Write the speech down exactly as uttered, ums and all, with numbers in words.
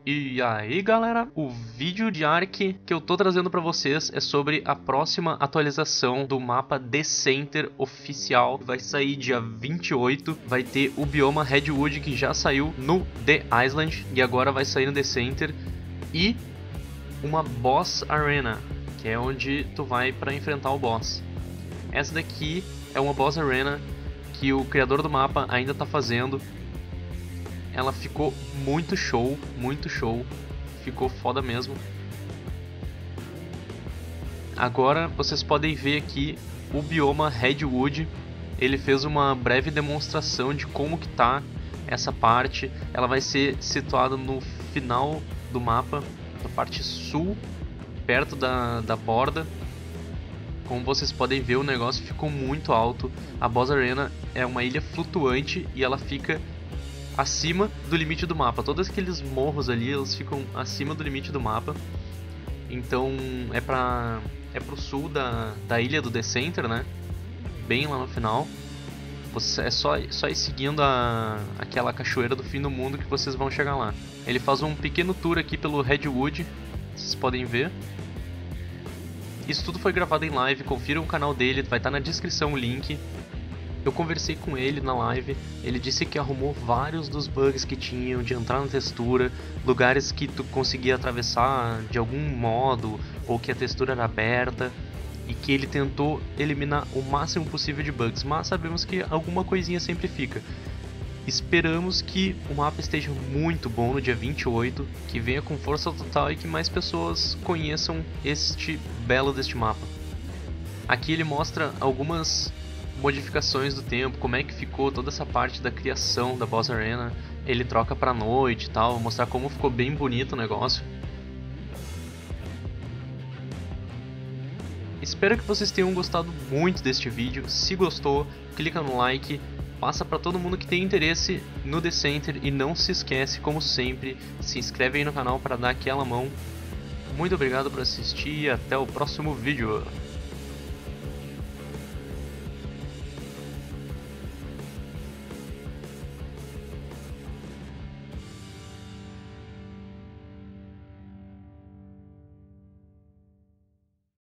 E aí galera, o vídeo de Ark que eu tô trazendo pra vocês é sobre a próxima atualização do mapa The Center oficial. Vai sair dia vinte e oito, vai ter o bioma Redwood que já saiu no The Island e agora vai sair no The Center. E uma Boss Arena, que é onde tu vai pra enfrentar o boss. Essa daqui é uma Boss Arena que o criador do mapa ainda tá fazendo. Ela ficou muito show, muito show, ficou foda mesmo. Agora vocês podem ver aqui o bioma Redwood. Ele fez uma breve demonstração de como que tá essa parte. Ela vai ser situada no final do mapa, na parte sul, perto da, da borda. Como vocês podem ver, o negócio ficou muito alto. A Boss Arena é uma ilha flutuante e ela fica acima do limite do mapa. Todos aqueles morros ali, eles ficam acima do limite do mapa. Então é pra é pro sul da, da ilha do The Center, né? Bem lá no final. Você, é só, só ir seguindo a, aquela cachoeira do fim do mundo que vocês vão chegar lá. Ele faz um pequeno tour aqui pelo Redwood, vocês podem ver. Isso tudo foi gravado em live, confiram o canal dele, vai estar na descrição o link. Eu conversei com ele na live, ele disse que arrumou vários dos bugs que tinham de entrar na textura, lugares que tu conseguia atravessar de algum modo, ou que a textura era aberta, e que ele tentou eliminar o máximo possível de bugs, mas sabemos que alguma coisinha sempre fica. Esperamos que o mapa esteja muito bom no dia vinte e oito, que venha com força total e que mais pessoas conheçam este belo deste mapa. Aqui ele mostra algumas modificações do tempo, como é que ficou toda essa parte da criação da Boss Arena. Ele troca pra noite e tal, mostrar como ficou bem bonito o negócio. Espero que vocês tenham gostado muito deste vídeo. Se gostou, clica no like, passa pra todo mundo que tem interesse no The Center e não se esquece, como sempre, se inscreve aí no canal para dar aquela mão. Muito obrigado por assistir e até o próximo vídeo.